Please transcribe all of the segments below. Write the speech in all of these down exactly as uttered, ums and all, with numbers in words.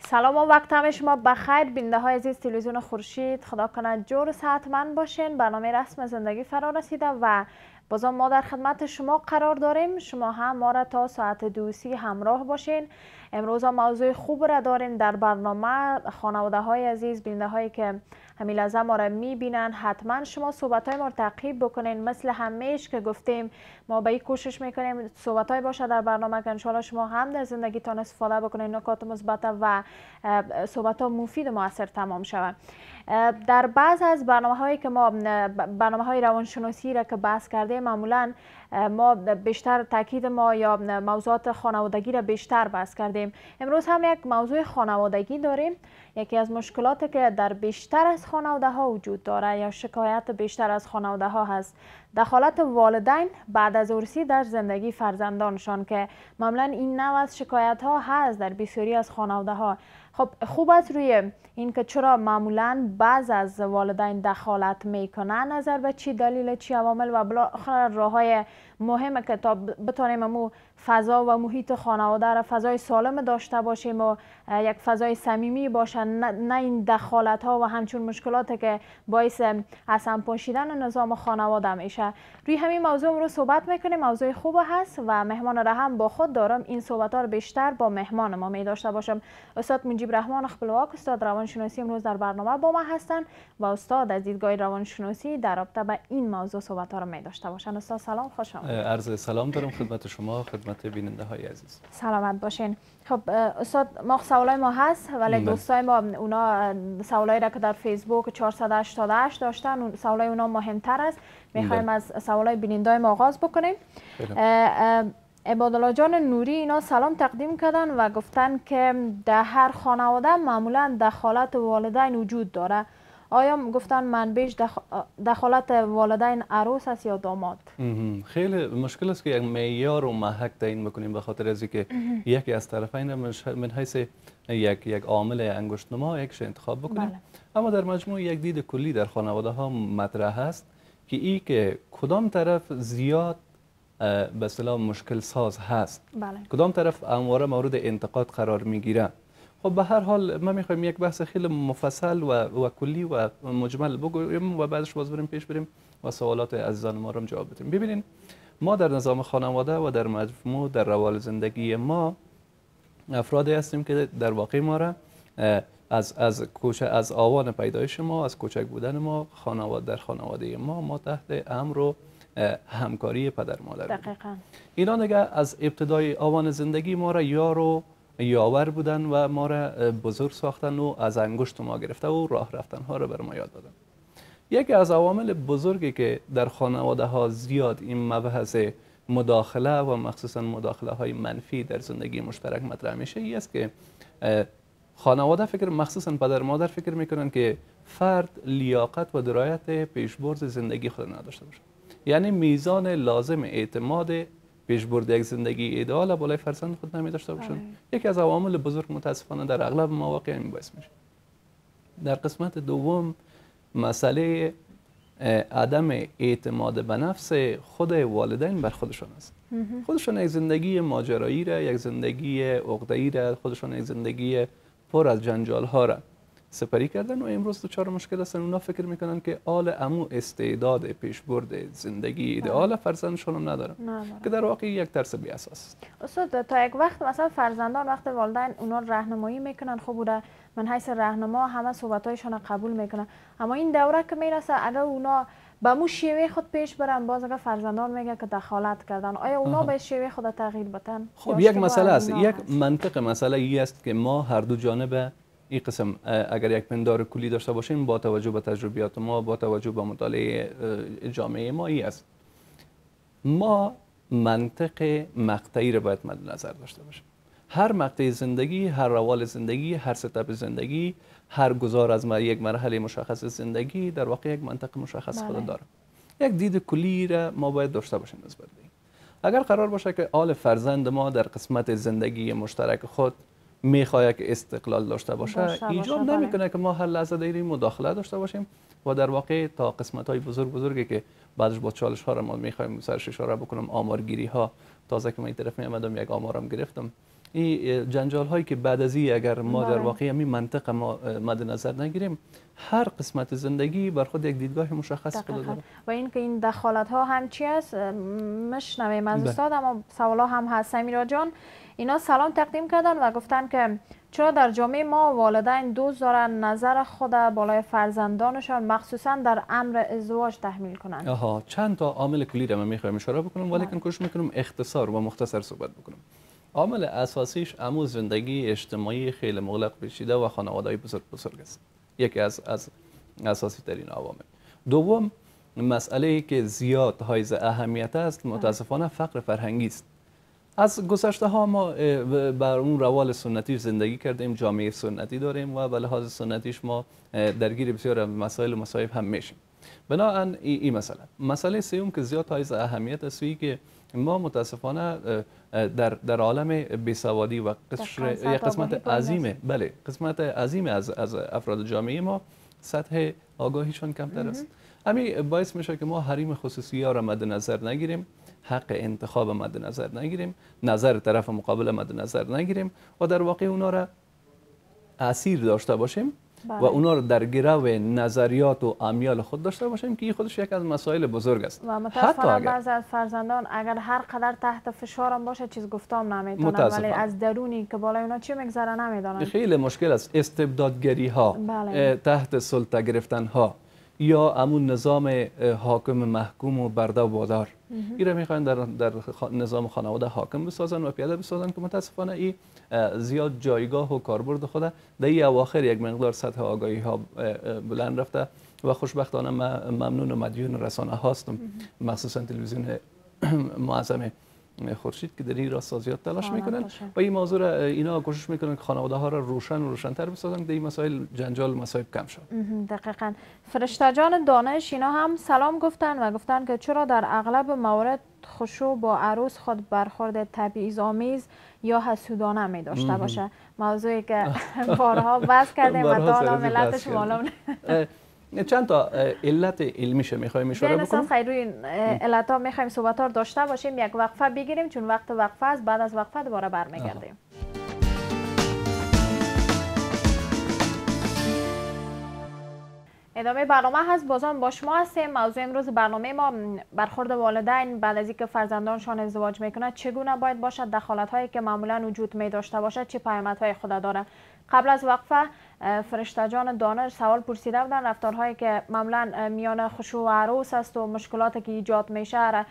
سلام و وقت همه شما بخیر. بیننده های عزیز تلویزیون خورشید، خدا کنه جور و صحتمند باشین. برنامه رسم زندگی فرا رسیده و بازم ما در خدمت شما قرار داریم. شما هم ما را تا ساعت دوسی همراه باشین. امروز هم موضوع خوب را داریم در برنامه. خانواده های عزیز، بیننده هایی که همین لحظه ما را میبینن، حتما شما صحبت های ما را تعقیب بکنین. مثل همیشه که گفتیم ما به این کوشش میکنیم صحبت های باشه در برنامه که انشاءالله شما هم در زندگیتان استفاده بکنین، نکات مثبت و صحبت ها مفید و مؤثر تمام شود. در بعض از برنامه هایی که ما برنامه های روانشناسی را که بحث کرده، معمولا ما بیشتر تاکید ما یا موضوعات خانوادگی را بیشتر بحث کردیم. امروز هم یک موضوع خانوادگی داریم. یکی از مشکلاتی که در بیشتر از خانواده ها وجود داره یا شکایت بیشتر از خانواده ها هست، دخالت والدین بعد از عروسی در زندگی فرزندانشان، که معمولا این نوع از شکایت ها هست در بسیاری از خانواده ها. خب خوب است روی این که چرا معمولا بعض از والدین دخالت میکنن، نظر به چی دلیل، چی عوامل و بالاخره راههای مهمه که تا بتونیم امو فضا و محیط خانواده را فضای سالم داشته باشیم و یک فضای صمیمی باشه، نه این دخالت ها و همچون مشکلاتی که باعث اصلا پاشیدن نظام خانواده میشه. روی همین موضوع رو صحبت میکنیم. موضوع خوب هست و مهمان را هم با خود دارم. این صحبت ها رو بیشتر با مهمان ما می داشته باشم. استاد مجیب رحمان خپلواک، استاد روانشناسی، امروز در برنامه با ما هستن و استاد از دیدگاه روانشناسی در رابطه با این موضوع صحبت ها رو می داشته باشن. استاد سلام، خوش آمدید. عرض سلام دارم خدمت شما، خدمت بیننده های عزیز. سلامت باشین. خب استاد، ما سوالای ما هست ولی دوستای ما اونا سوالایی را که در فیسبوک چهارصد و هشتاد و هشت داشتن، اون سوالای اونا مهمتر است. میخوایم از سوالای بیننده ما آغاز بکنیم. عبادالله جان نوری اینا سلام تقدیم کردن و گفتن که در هر خانواده معمولا دخالت والدین وجود داره. آیا گفتن منبعش دخالت والدین عروس است یا داماد؟ خیلی مشکل است که یک معیار و محک تعیین بکنیم، به خاطر از اینکه یکی از طرفین من حیث یک یک عامل انگشت نما یکش انتخاب بکنیم. بله. اما در مجموع یک دید کلی در خانواده ها مطرح است که ای که کدام طرف زیاد به اصطلاح مشکل ساز هست. بله. کدام طرف همواره مورد انتقاد قرار میگیره. خب به هر حال ما میخوایم یک بحث خیلی مفصل و, و کلی و مجمل بگویم و بعدش باز بریم پیش بریم و سوالات عزیزان ما رو جواب بدیم. ببینین ما در نظام خانواده و در مجموع در روال زندگی ما افرادی هستیم که در واقع ما را از از کوچه از آوان پیدایش ما، از کوچک بودن ما، خانواده در خانواده ما ما تحت امر و همکاری پدر مادر. دقیقاً. اینا دیگه از ابتدای آوان زندگی ما را یار و یاور بودن و ما را بزرگ ساختن و از انگشت ما گرفته و راه رفتن ها را بر ما یاد دادن. یکی از عوامل بزرگی که در خانواده ها زیاد این مبحث مداخله و مخصوصا مداخله های منفی در زندگی مشترک مطرح میشه، این است که خانواده فکر مخصوصا پدر مادر فکر میکنن که فرد لیاقت و درایت پیشبرد زندگی خود نداشته باشه. یعنی میزان لازم اعتماد پیشبرد یک زندگی ایدئال بالای فرزند خود نمی داشته باشند. یکی از عوامل بزرگ متاسفانه در اغلب مواقع این باعث میشه. در قسمت دوم مسئله عدم اعتماد به نفس خود والدین بر خودشان است. خودشان یک زندگی ماجرایی را، یک زندگی عقده‌ای را، خودشان یک زندگی پر از جنجال ها را سپری کردن و امروز دچار مشکل هستن. اونا فکر میکنن که آل امو استعداد پیشبرد زندگی ایدئال فرزندشون هم ندارن، که در واقع یک ترس بی اساس است. استاد، تا یک وقت مثلا فرزندان وقت والدین اونا راهنمایی میکنن، خب بوده من حیث راهنما همه صحبتایشون قبول میکنن، اما این دوره که میرسه اگر اونا به مو شیوه خود پیش برن، باز اگر فرزندان میگه که دخالت کردن، آیا اونا به شیوه خود تغییر بدن؟ خب یک مسئله است، یک منطق مسئله ای است که ما هر دو جانب این قسم اگر یک پندار کلی داشته باشیم با توجه به تجربیات ما، با توجه به مطالعه جامعه ما، ای است ما منطق مقطعی رو باید مد نظر داشته باشیم. هر مقطع زندگی، هر روال زندگی، هر ستاپ زندگی، هر گذار از یک مرحله مشخص زندگی در واقع یک منطق مشخص خود داره. یک دید کلی را ما باید داشته باشیم نسبت به این. اگر قرار باشه که آل فرزند ما در قسمت زندگی مشترک خود میخواد که استقلال داشته باشه، ایجاب نمیکنه که ما هر لحظه دیری مداخله داشته باشیم و در واقع تا قسمت های بزرگ بزرگی که بعدش با چالش ها را ما میخوایم سرش اشاره بکنم، آمارگیری ها. تازه که من این طرف میامدم یک آمارم گرفتم، این جنجال هایی که بعد از این اگر ما بله. در واقع همین منطقه ما مد نظر نگیریم، هر قسمت زندگی بر خود یک دیدگاه مشخص خود داره. و این که این دخالت ها هم چی است مشنویم از بله. استاد، اما سوال ها هم هست. سمیرا جان اینا سلام تقدیم کردن و گفتن که چرا در جامعه ما والدین دوست دارن نظر خود بالای فرزندانشان مخصوصا در امر ازدواج تحمیل کنند؟ آها، چند تا عامل کلی را من میخوایم اشاره بکنم، ولی که کوشش میکنم اختصار و مختصر صحبت بکنم. عامل اساسیش امو زندگی اجتماعی خیلی مغلق پیچیده و خانواده‌های بزرگ بزرگ است. یکی از از اساسی ترین عوامل. دوم، مسئله ای که زیاد حائز اهمیت است متاسفانه فقر فرهنگی است. از گذشته ها ما بر اون روال سنتی زندگی کردیم، جامعه سنتی داریم و به لحاظ سنتیش ما درگیر بسیار مسائل و مصائب هم میشیم. بنابراین این مسئله مسئله سوم که زیاد حائز اهمیت است که ما متاسفانه در در عالم بیسوادی و قشر یک قسمت عظیمه بله قسمت عظیم از از افراد جامعه ما سطح آگاهیشان کمتر است. همین باعث میشه که ما حریم خصوصی ها را مد نظر نگیریم، حق انتخاب مد نظر نگیریم، نظر طرف مقابل مد نظر نگیریم و در واقع اونا را اسیر داشته باشیم. بله. و اونا رو در گرو نظریات و امیال خود داشته باشیم که این خودش یک از مسائل بزرگ است. و متاسفانه بعضی از فرزندان اگر هر قدر تحت فشار هم باشه چیز گفتام نمیتونن، ولی از درونی که بالای اونا چی میگذره نمیدونن. خیلی مشکل است. استبدادگری ها، بله. تحت سلطه گرفتن ها یا همون نظام حاکم محکوم و برده و بادار، این را میخواین در, در نظام خانواده حاکم بسازن و پیاده بسازن که متاسفانه این زیاد جایگاه و کاربرد خود در این اواخر یک مقدار سطح آگاهی ها بلند رفته و خوشبختانه ممنون و مدیون رسانه هاستم، مخصوصا تلویزیون معظم خورشید که در این راستا زیاد تلاش میکنن و این موضوع را اینا کوشش میکنن که خانواده ها را روشن و روشن‌تر بسازن که این مسائل جنجال و مصائب کم شد. دقیقاً. فرشته جان دانش اینا هم سلام گفتن و گفتن که چرا در اغلب موارد خشوع با عروس خود برخورد تبعیض‌آمیز یا حسودانه می داشته باشه، موضوعی که بارها بحث کردیم و تا ملتش معلوم چند تا علت علمیش میخوایم اشاره بکنیم. خیلی روی علت ها میخوایم صحبت ها داشته باشیم، یک وقفه بگیریم چون وقت وقفه است، بعد از وقفه دوباره برمیگردیم. ادامه برنامه هست، بازم با شما هستیم. موضوع امروز برنامه ما برخورد والدین بعد از اینکه فرزندانشان ازدواج میکنند چگونه باید باشد، دخالت هایی که معمولا وجود می داشته باشد چه پیامدهای خود داره. قبل از وقفه فرشته جان دانش سوال پرسیده بودن رفتارهایی که معمولا میان خشوع و عروس است و مشکلاتی که ایجاد میشه،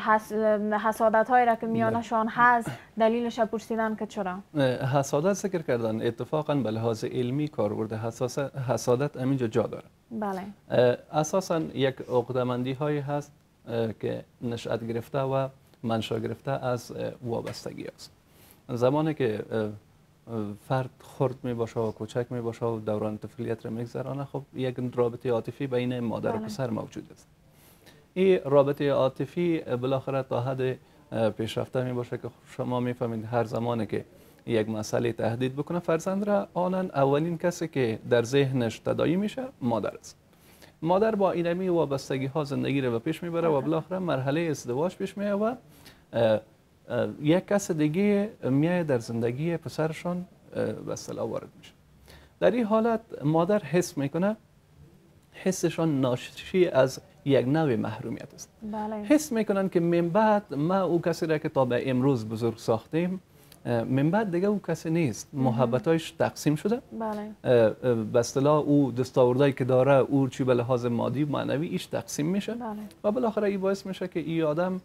حسادت هایی را که میانشان هست، دلیلش پرسیدن که چرا حسادت ذکر کردن. اتفاقا به لحاظ علمی کاربرد حسادت همینجا جا داره. بله. اساسا یک عقده‌مندی هایی هست که نشأت گرفته و منشأ گرفته از وابستگی است. زمانی که فرد خرد می باشه و کوچک می باشه و دوران طفولیت را میگذرانه، خب یک رابطه عاطفی بین مادر و پسر موجود است. این رابطه عاطفی بالاخره تا حد پیشرفته می باشه که شما میفهمید هر زمانی که یک مسئله تهدید بکنه فرزند را، آنن اولین کسی که در ذهنش تداعی میشه مادر است. مادر با اینمی وابستگی ها زندگی را به پیش میبره و بالاخره مرحله ازدواج پیش میاد و یک کس دیگه میای در زندگی پسرشان به اصطلاح وارد میشه. در این حالت مادر حس میکنه، حسشان ناشی از یک نوع محرومیت است. بله. حس میکنن که من بعد ما او کسی را که تا به امروز بزرگ ساختیم، من بعد دیگه او کسی نیست، محبتایش تقسیم شده. بله. به اصطلاح او دستاوردهایی که داره، او چی به لحاظ مادی و معنوی ایش تقسیم میشه. بله. و بالاخره این باعث میشه که این آدم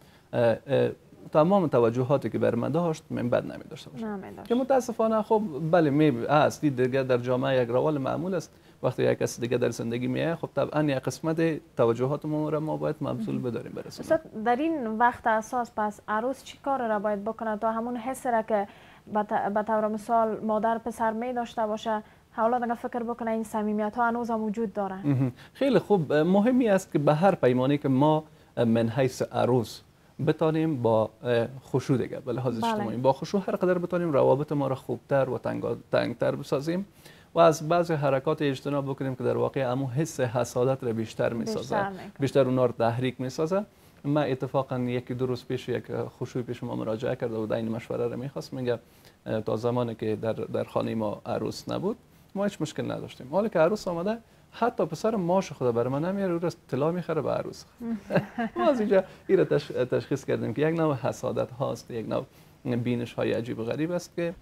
تمام توجهاتی که بر من داشت من بعد نمی داشته باشه. که متاسفانه خب بله می است دیگه در جامعه یک روال معمول است. وقتی یک کس دیگه در زندگی میاد، خب طبعا یک قسمت توجهات ما را ما باید مبذول بداریم برسونیم. در این وقت اساس پس عروس چی کار را باید بکنه تا همون حس را که به طور مثال مادر پسر می داشته باشه، حالا دیگه فکر بکنه این صمیمیت ها هنوز وجود داره؟ خیلی خوب. مهمی است که به هر پیمانی که ما من حیث عروس بتانیم با خشوع دیگه به لحاظ اجتماعی با خشوع هر قدر بتانیم روابط ما را خوبتر و تنگتر بسازیم و از بعضی حرکات اجتناب بکنیم که در واقع امو حس حسادت را بیشتر میسازه، بیشتر, بیشتر اونا رو تحریک میسازه. من اتفاقا یکی دو روز پیش یک خشوعی پیش ما مراجعه کرده و این مشوره را میخواست. میگه تا زمانی که در در خانه ما عروس نبود ما هیچ مشکل نداشتیم. حالا که عروس آمده حتی پسر ماش خود بر من نمیاره، او را طلا میخره به عروس. ما از اینجا این را تشخیص کردیم که یک نوع حسادت هاست، یک نوع بینش های عجیب و غریب است که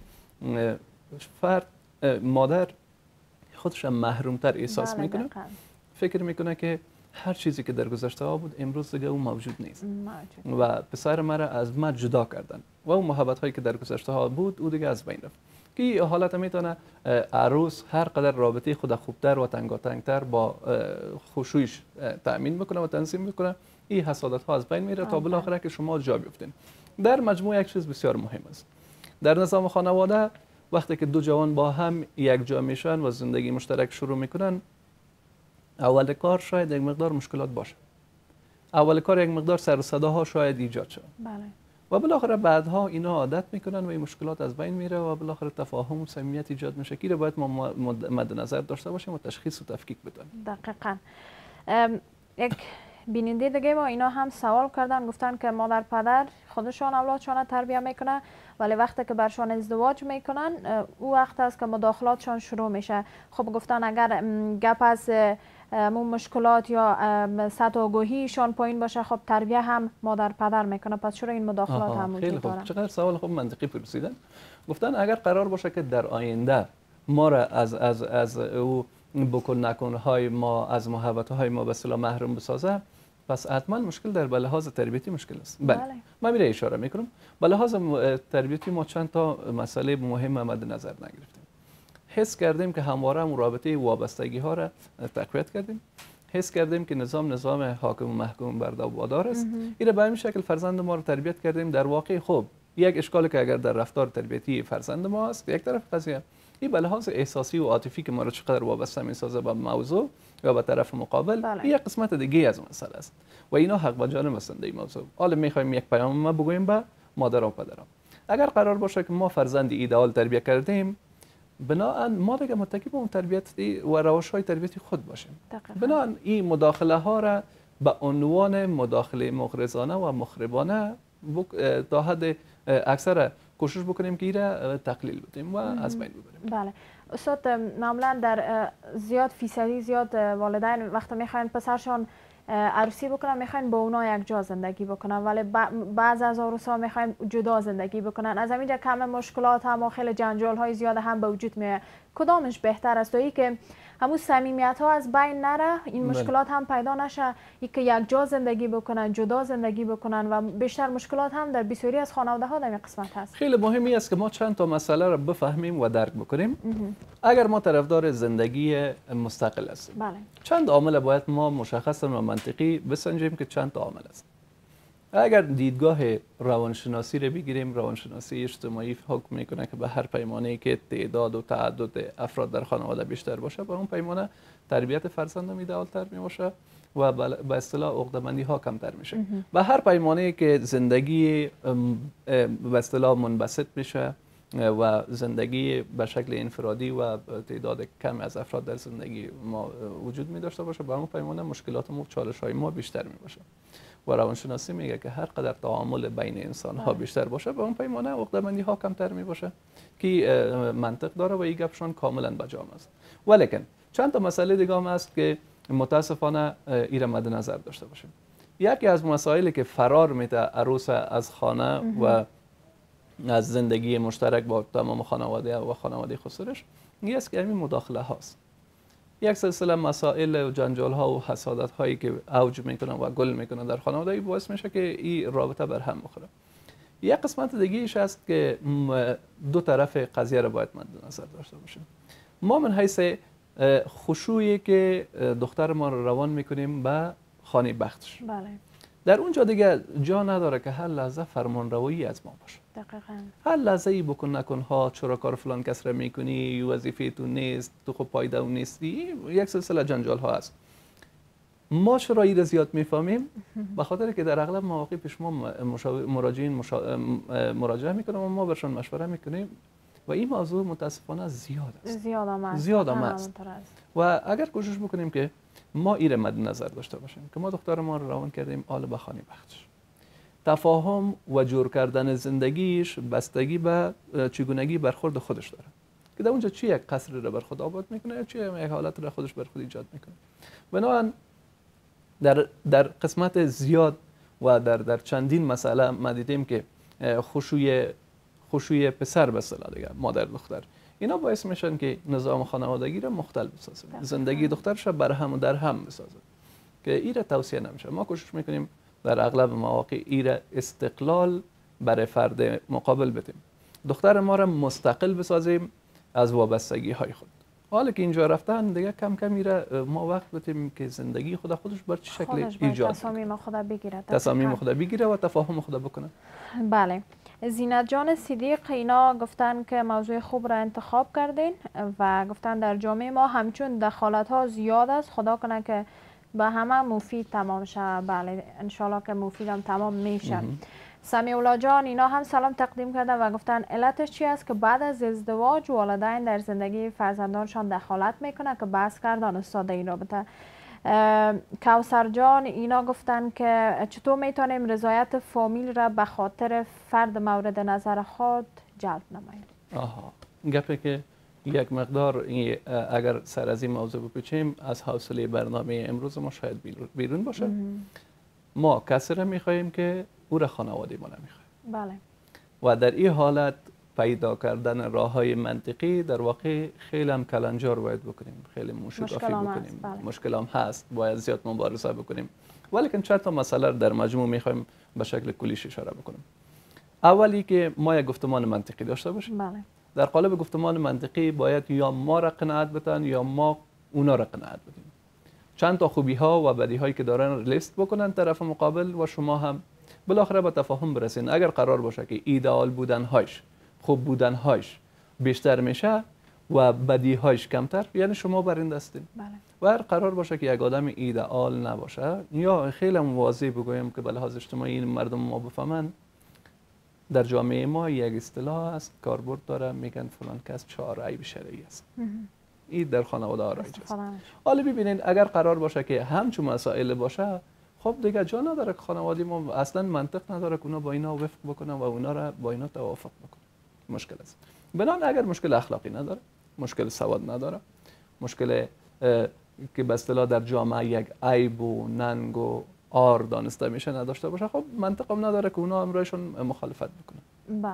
فرد مادر خودش محروم تر احساس بله میکنه. دقیقاً. فکر میکنه که هر چیزی که در گذشته ها بود امروز دیگه اون موجود نیست موجود. و پسر مرا از من جدا کردن و اون محبت هایی که در گذشته ها بود او دیگه از بین رفت. که این حالت میتونه عروس هر قدر رابطه خود خوبتر و تنگاتنگتر با خشوعش تأمین میکنه و تنظیم میکنه، این حسادت ها از بین میره تا بالاخره که شما جا بیفتین. در مجموع یک چیز بسیار مهم است در نظام خانواده، وقتی که دو جوان با هم یک جا میشن و زندگی مشترک شروع میکنن، اول کار شاید یک مقدار مشکلات باشه، اول کار یک مقدار سر و صداها شاید ایجاد شه، بله. و بالاخره بعدها اینا عادت میکنن و این مشکلات از بین میره و بالاخره تفاهم و صمیمیت ایجاد میشه که باید ما مد نظر داشته باشیم و تشخیص و تفکیک بدیم. دقیقاً. یک بیننده دیگه ما اینا هم سوال کردن، گفتن که مادر پدر خودشان اولادشان تربیت میکنه ولی وقتی که برشان ازدواج میکنن او وقت است که مداخلاتشان شروع میشه. خب گفتن اگر گپ از مون مشکلات یا سطح آگاهیشان پایین باشه خب تربیت هم مادر پدر میکنه، پس چرا این مداخلات هم وجود داره؟ چقدر سوال خوب منطقی پرسیدن. گفتن اگر قرار باشه که در آینده ما را از از از او بکن نکن های ما، از محبت های ما به اصطلاح محروم بسازه، پس حتما مشکل در به لحاظ تربیتی مشکل است. بله. من میره اشاره میکنم. به لحاظ تربیتی ما چند تا مسئله مهم مد نظر نگرفتیم. حس کردیم که همواره هم رابطه وابستگی ها را تقویت کردیم. حس کردیم که نظام نظام حاکم و محکوم بر وادار است. این به همین شکل فرزند ما رو تربیت کردیم. در واقع خب یک اشکالی که اگر در رفتار تربیتی فرزند ما است، یک طرف قضیه این به لحاظ احساسی و عاطفی که ما رو چقدر وابسته میسازه به موضوع یا به طرف مقابل، بله. یک قسمت دیگه از مسئله است و اینا حق و جانب هستند این موضوع. حالا میخوایم یک پیام ما بگوییم به مادر و پدران. اگر قرار باشه که ما فرزند ایدئال تربیت کردیم، بنابراین ما دیگه متکی به اون تربیت و روش‌های تربیتی خود باشیم. بنابراین این مداخله ها را به عنوان مداخله مغرضانه و مخربانه تا حد اکثر کوشش بکنیم که ایره تقلیل بدیم و از بین ببریم. بله استاد، معمولا در زیاد فیصدی زیاد والدین وقتی میخواین پسرشان عروسی بکنن میخواین با اونا یک جا زندگی بکنن، ولی بعض از عروسا میخواین جدا زندگی بکنن. از همینجا کم مشکلات هم و خیلی جنجال های زیاد هم به وجود میاد. کدامش بهتر است؟ تویی که همون صمیمیت ها از بین نره، این مشکلات هم پیدا نشه، ای که یک جا زندگی بکنن، جدا زندگی بکنن و بیشتر مشکلات هم در بسیاری از خانواده ها در این قسمت هست. خیلی مهمی است که ما چند تا مسئله را بفهمیم و درک بکنیم. اگر ما طرفدار زندگی مستقل هستیم، بله. چند عامل باید ما مشخصا و منطقی بسنجیم که چند تا عامل است. اگر دیدگاه روانشناسی رو بگیریم، روانشناسی اجتماعی حکم میکنه که به هر پیمانه‌ای که تعداد و تعدد افراد در خانواده بیشتر باشه، به اون پیمانه تربیت فرزند ایدئال‌تر میباشه و به اصطلاح عقده‌مندی ها کمتر میشه. به هر پیمانه‌ای که زندگی به اصطلاح منبسط میشه و زندگی به شکل انفرادی و تعداد کم از افراد در زندگی ما وجود می داشته باشه، به اون پیمانه مشکلات و چالش‌های ما بیشتر می باشه. و روانشناسی میگه که هر قدر تعامل بین انسان ها بیشتر باشه، به اون پیمانه عقده‌مندی ها کمتر می باشه که منطق داره و این گپشون کاملا بجام است. ولیکن چند تا مسئله دیگه هم هست که متاسفانه ایره مد نظر داشته باشیم. یکی از مسائلی که فرار میده عروس از خانه و از زندگی مشترک با تمام خانواده و خانواده خسرش، این است که همین مداخله هاست. یک سلسله مسائل و جنجال ها و حسادت هایی که اوج میکنن و گل میکنن در خانواده باعث میشه که این رابطه بر هم بخوره. یک قسمت دیگه ایش است که دو طرف قضیه را باید مد نظر داشته باشیم. ما من حیث خشوعی که دختر ما رو روان میکنیم به خانه بختش، بله. در اونجا دیگه جا نداره که هر لحظه فرمانروایی از ما باشه. دقیقاً. هر لحظه ای بکن نکن ها، چرا کار فلان کس را میکنی، وظیفه تو نیست، تو خب پایدار نیستی، یک سلسله جنجال ها هست. ما چرا این زیاد میفهمیم؟ به خاطر که در اغلب مواقع پیش ما مراجعین مشا... مراجعه میکنن و ما برشون مشوره میکنیم و این موضوع متاسفانه زیاد است. زیاد هم است. زیاد هم است. و اگر کوشش بکنیم که ما این مد نظر داشته باشیم که ما دختر ما رو روان کردیم آل به خانه بختش، تفاهم و جور کردن زندگیش بستگی به چگونگی برخورد خودش داره که در اونجا چی یک قصر را بر خود آباد میکنه یا چی یک حالت را خودش بر خود ایجاد میکنه. بنابراین در در قسمت زیاد و در در چندین مسئله ما دیدیم که خشوی خشوی پسر به اصطلاح دیگه مادر دختر اینا باعث میشن که نظام خانوادگی را مختل بسازه، زندگی دخترش بر هم و در هم بسازه که ایره توصیه نمیشه. ما کوشش میکنیم در اغلب مواقع ایره استقلال برای فرد مقابل بدیم، دختر ما را مستقل بسازیم از وابستگی های خود. حالا که اینجا رفتن دیگه کم کم میره ما وقت بدیم که زندگی خدا خودش بر چه شکل ایجاد تصامیم خدا بگیره تصامیم خدا بگیره و تفاهم خدا بکنه. بله. زینت جان صدیق اینا گفتن که موضوع خوب را انتخاب کردین و گفتن در جامعه ما همچون دخالت ها زیاد است، خدا کنه که به همه مفید تمام شه. بله انشالله که مفید هم تمام میشه. سمیع الله جان اینا هم سلام تقدیم کردن و گفتن علتش چی است که بعد از ازدواج والدین در زندگی فرزندانشان دخالت میکنه که بحث کردن استاد این رابطه. کوثر جان اینا گفتن که چطور میتونیم رضایت فامیل را به خاطر فرد مورد نظر خود جلب نماییم. آها گپه که یک مقدار اگر سر از این موضوع بپیچیم از حوصله برنامه امروز ما شاید بیرون باشه. ما کسی را میخواییم که او را خانواده ما نمیخواه. بله. و در این حالت پیدا کردن راه های منطقی در واقع خیلی هم کلنجار باید بکنیم، خیلی موشگافی بکنیم. بله. مشکل هم هست، باید زیاد مبارزه بکنیم، ولیکن چند تا مسئله در مجموع میخوایم به شکل کلیش اشاره بکنیم. اولی که ما یک گفتمان منطقی داشته باشیم. بله. در قالب گفتمان منطقی باید یا ما را قناعت بدن یا ما اونا را قناعت بدیم. چند تا خوبی ها و بدی هایی که دارن لیست بکنن طرف مقابل و شما هم بالاخره با تفاهم برسین. اگر قرار باشه که ایدئال بودن هاش، خوب بودن هاش بیشتر میشه و بدی هاش کمتر، یعنی شما برنده هستین. بله. و اگر قرار باشه که یک آدم ایدئال نباشه یا خیلی واضح بگویم که به لحاظ اجتماعی این مردم ما بفهمن، در جامعه ما یک اصطلاح است کاربرد داره، میگن فلان کس چهار عیب شرعی است. این در خانواده ها رایج است. حالا ببینید اگر قرار باشه که همچون مسائل باشه، خب دیگه جا نداره که خانواده ما اصلا منطق نداره که اونا با اینا وفق بکنن و اونا را با اینا توافق بکنن. مشکل است. بنان اگر مشکل اخلاقی نداره، مشکل سواد نداره، مشکل که به اصطلاح در جامعه یک عیب و ننگ و آر دانسته میشه نداشته باشه، خب منطق هم نداره که اونا امرایشون مخالفت بکنن.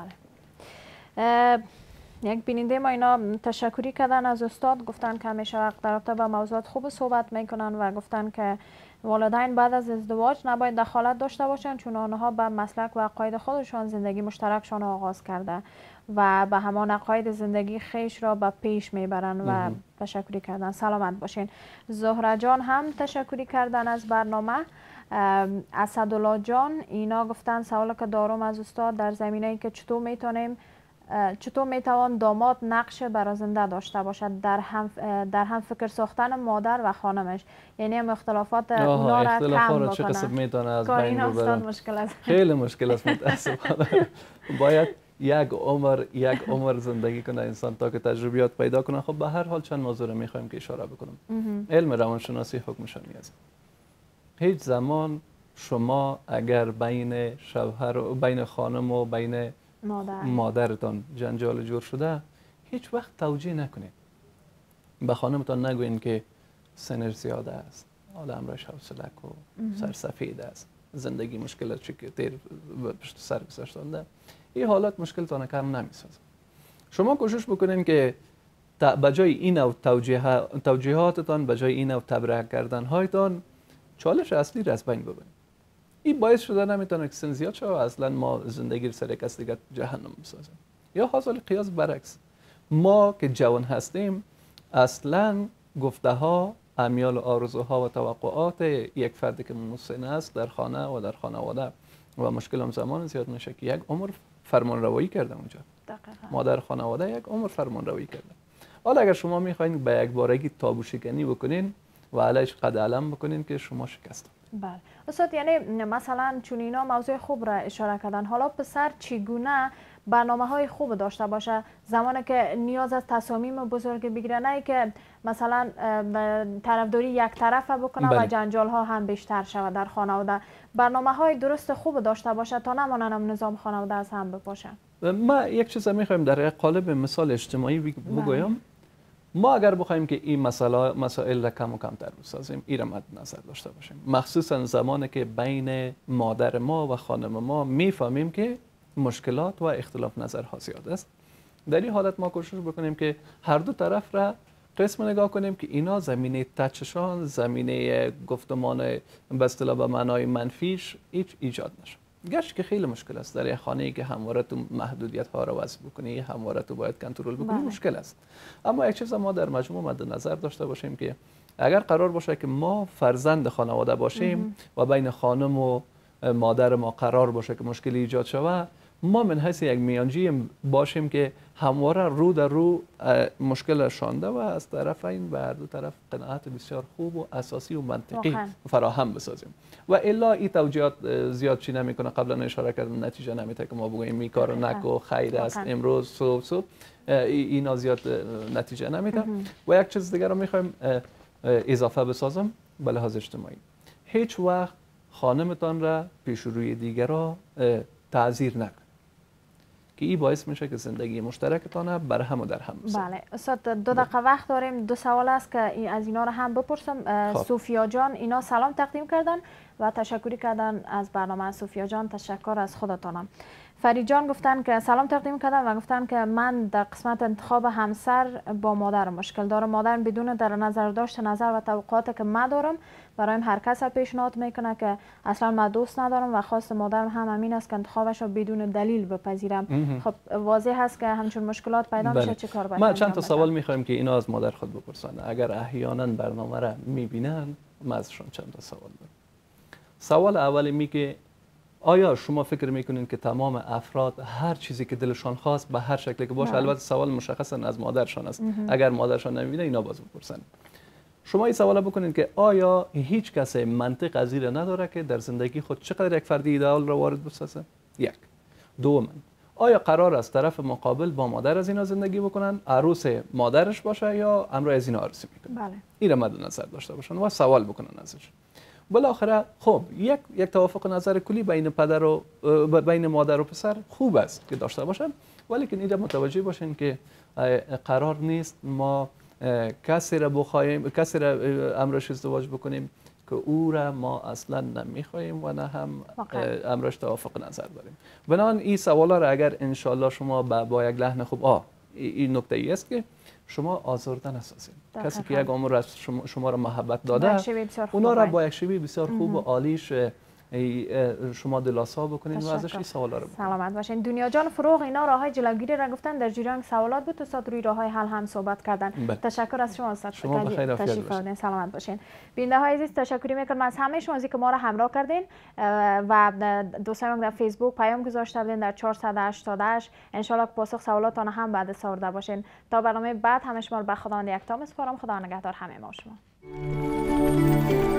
بله. یک بیننده ما اینا تشکری کردن از استاد، گفتن که همیشه وقت در رابطه با موضوعات خوب صحبت میکنن و گفتن که والدین بعد از ازدواج نباید دخالت داشته باشن چون آنها به مسلک و عقاید خودشان زندگی مشترکشان آغاز کرده و به همان عقاید زندگی خیش را به پیش میبرن و تشکری کردن. سلامت باشین. زهره جان هم تشکری کردن از برنامه. اسدالله جان اینا گفتن سوالی که دارم از استاد در زمینه که چطور میتونیم چطور میتوان داماد نقش برازنده داشته باشد در هم در هم فکر ساختن مادر و خانمش، یعنی هم اختلافات اونا را کم بکنه. چه قسم میتونه از بین ببرن؟ مشکل است. خیلی مشکل است متاسفانه. باید یک عمر یک عمر زندگی کنه انسان تا که تجربیات پیدا کنه. خب به هر حال چند موضوع میخوایم که اشاره بکنم. علم روانشناسی حکمش است. هیچ زمان شما اگر بین شوهر و بین خانم و بین مادر. مادرتان جنجال جور شده هیچ وقت توجیه نکنید. به خانمتان نگوین که سنش زیاده است، حالا امرش حوصلک و سرسفید است، زندگی مشکلات چی که تیر پشت سر گذاشتنده، این حالات مشکلتان کم نمیسازه. شما کوشش بکنین که بجای این او توجیهاتتان، بجای این او تبرئه کردن هایتان، چالش اصلی را از بین ببرید. این باعث شده نمیتونه که سن زیاد شه و اصلا ما زندگی سر کس دیگه جهنم بسازیم. یا حاصل قیاس برعکس، ما که جوان هستیم اصلا گفته ها، امیال و آرزوها و توقعات یک فردی که مسن است در خانه و در خانواده و مشکل هم زمان زیاد میشه که یک عمر فرمان روایی کرده اونجا. دقیقا. مادر خانواده یک عمر فرمان روایی کرده. حالا اگر شما میخواین به یک بارگی تابو شکنی بکنین و علیش قد علم بکنین که شما شکست. بله استاد، یعنی مثلا چون اینا موضوع خوب را اشاره کردن، حالا پسر چگونه برنامه های خوب داشته باشه، زمانی که نیاز از تصامیم بزرگ بگیره، نه که مثلا طرفداری یک طرفه بکنه بله. و جنجال ها هم بیشتر شود در خانواده. برنامه های درست خوب داشته باشه تا نمانن نظام خانواده از هم بپاشه. ما یک چیز میخوایم در قالب مثال اجتماعی بگویم. ما اگر بخوایم که این مسائل مسائل را کم و کمتر بسازیم، این را مد نظر داشته باشیم، مخصوصا زمانی که بین مادر ما و خانم ما میفهمیم که مشکلات و اختلاف نظرها زیاد است. در این حالت ما کوشش بکنیم که هر دو طرف را قسم نگاه کنیم که اینا زمینه تچشان، زمینه گفتمان به اصطلاح به معنای منفیش هیچ ایجاد نشه. گرچه که خیلی مشکل است در یک خانه‌ای که همواره تو محدودیت ها را وضع بکنی، همواره تو باید کنترل بکنی، مشکل است. اما یک چیز ما در مجموع مد نظر داشته باشیم که اگر قرار باشه که ما فرزند خانواده باشیم و بین خانم و مادر ما قرار باشه که مشکلی ایجاد شود، ما من حیث یک میانجی باشیم که همواره رو در رو مشکل شانده و از طرفین و هر دو طرف قناعت بسیار خوب و اساسی و منطقی فراهم بسازیم. و الا این توجیهات زیاد چی نمیکنه. قبلا اشاره کردم نتیجه نمیده که ما بگوییم می کارو نکو، خیر است امروز صبح صبح، اینا زیاد نتیجه نمیده. و یک چیز دیگر رو میخوایم اضافه بسازم به لحاظ اجتماعی. هیچ وقت خانمتان را پیش روی دیگران تعذیر نکن که این باعث میشه که زندگی مشترکتان بر هم و در هم بسازه. بله استاد، دو دقیقه وقت داریم. دو سوال است که از اینا رو هم بپرسم. صوفیا جان اینا سلام تقدیم کردن و تشکری کردن از برنامه. صوفیا جان تشکر از خودتانم. فرید جان گفتن که سلام تقدیم کردن و گفتن که من در قسمت انتخاب همسر با مادر مشکل دارم. مادر بدون در نظر داشت نظر و توقعاتی که من دارم برایم هر کس پیشنهاد میکنه که اصلا من دوست ندارم و خواست مادرم هم همین است که انتخابش رو بدون دلیل بپذیرم. خب واضح هست که همچون مشکلات پیدا میشه. چه کار باید ما چند تا سوال میخوایم که اینا از مادر خود بپرسن. اگر احیانا برنامه را میبینن ما ازشون چند تا سوال داریم. سوال اولی می که آیا شما فکر میکنین که تمام افراد هر چیزی که دلشان خواست به هر شکلی که باشه، البته سوال مشخصا از مادرشان است، اگر مادرشان نمیبینه اینا باز بپرسن. شما این سوال بکنین که آیا هیچ کس منطق از این نداره که در زندگی خود چقدر یک فرد ایدئال را وارد بسازه؟ یک. دوم، آیا قرار است طرف مقابل با مادر از اینا زندگی بکنن، عروس مادرش باشه یا امرای از اینا عروسی میکنه؟ بله. این را مد نظر داشته باشن و سوال بکنن ازش. بالاخره خب یک یک توافق نظر کلی بین پدر و بین مادر و پسر خوب است که داشته باشن، ولی که اینجا متوجه باشین که قرار نیست ما کسی را بخوایم کسی را امرش ازدواج بکنیم که او را ما اصلا نمیخوایم و نه هم امرش توافق نظر داریم. بنابراین این سوالا را اگر ان شاء الله شما با, با یک لحن خوب آ این نکته ای است که شما آزرده نسازید. کسی که یک عمر از شما, شما را محبت داده اونا را با یک شیوه بسیار خوب و عالیش شما دلاسا بکنید و ازش این سوالا رو بکنید. سلامت باشین. دنیا جان فروغ اینا راههای جلوگیری را گفتن، در جریان سوالات بود استاد روی راههای حل هم صحبت کردن. بله. تشکر از شما استاد. شما بخیر تشریف آوردین. سلامت باشین. بیننده های عزیز تشکری میکنم از همه شما که ما را همراه کردین و دوستان در فیسبوک پیام گذاشته بودین در چهارصد و هشتاد و هشت. ان شاء الله پاسخ سوالاتون هم بعد سوارده باشین. تا برنامه بعد همه شما رو به خداوند یکتا میسپارم. خدا نگهدار همه ما شما.